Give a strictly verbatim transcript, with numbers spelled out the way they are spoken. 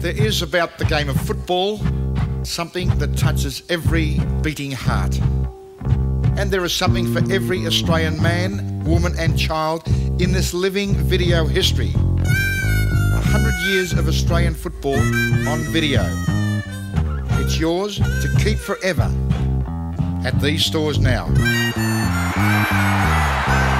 There is about the game of football something that touches every beating heart. And there is something for every Australian man, woman and child in this living video history. A hundred years of Australian football on video. It's yours to keep forever at these stores now.